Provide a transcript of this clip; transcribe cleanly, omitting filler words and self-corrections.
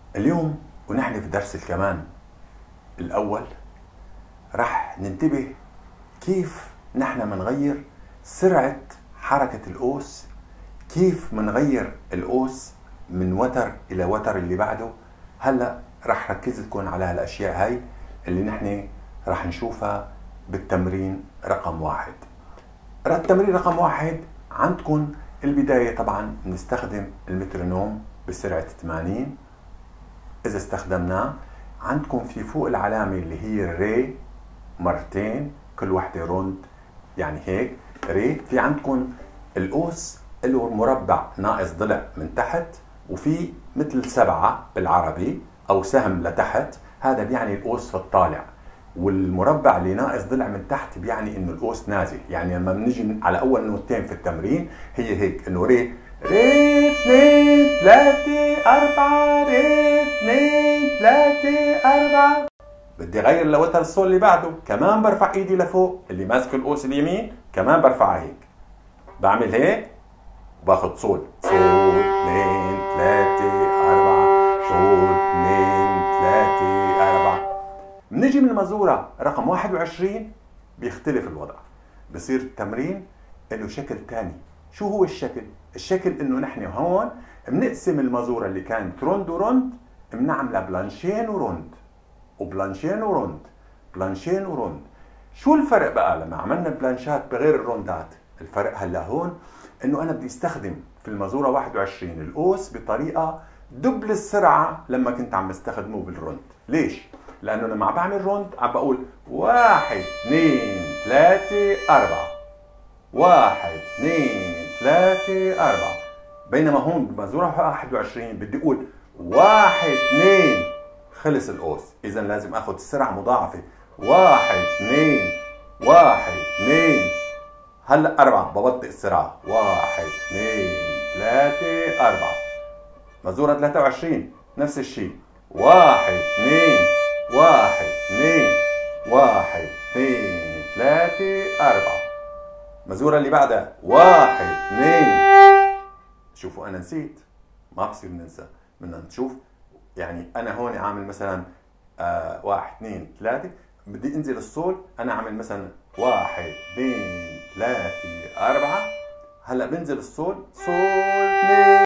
اليوم ونحن في درس الكمان الأول رح ننتبه كيف نحن منغير سرعة حركة القوس، كيف منغير القوس من وتر إلى وتر اللي بعده. هلأ رح ركز لكم على هالأشياء هاي اللي نحن رح نشوفها بالتمرين رقم واحد. التمرين رقم واحد عندكم البداية طبعا نستخدم المترونوم بسرعة 80. إذا استخدمناه عندكم في فوق العلامة اللي هي الري مرتين، كل وحدة روند يعني هيك ري. في عندكم القوس له مربع ناقص ضلع من تحت، وفي مثل 7 بالعربي أو سهم لتحت، هذا بيعني القوس في الطالع. والمربع اللي ناقص ضلع من تحت بيعني انه القوس نازل. يعني لما بنجي على اول نوتين في التمرين هي هيك، انه ري ري 2 3 4 ري 2 3 4. بدي اغير لوتر الصول اللي بعده، كمان برفع ايدي لفوق، اللي ماسك القوس اليمين كمان برفعها هيك، بعمل هيك وباخذ صول 2 3 4 صول 2 3 4. بنجي من المزورة رقم 21 بيختلف الوضع، بصير التمرين له شكل تاني. شو هو الشكل؟ الشكل انه نحن هون بنقسم المزورة اللي كانت روند وروند بنعملها بلانشين وروند وبلانشين وروند بلانشين وروند. شو الفرق بقى لما عملنا البلانشات بغير الروندات؟ الفرق هلا هون انه انا بدي استخدم في المزورة 21 القوس بطريقة دبل السرعة لما كنت عم بستخدمه بالروند. ليش؟ لأنه لما عم بعمل روند عم بقول 1 2 3 4 1 2 3 4، بينما هون بمزورة 21 بدي أقول 1 2 خلص القوس. إذا لازم أخذ السرعة مضاعفة 1 2 1 2. هلا 4 ببطئ السرعة 1 2 3 4. مزورة 23 نفس الشيء 1 2 1 2 1 2 3 4. مزورة اللي بعدها 1 2. شوفوا أنا نسيت، ما بصير ننسى، بدنا نشوف. يعني أنا هون عامل مثلا 1 2 3، بدي انزل الصول أنا عامل مثلا 1 2 3 4. هلا بنزل الصول صول 2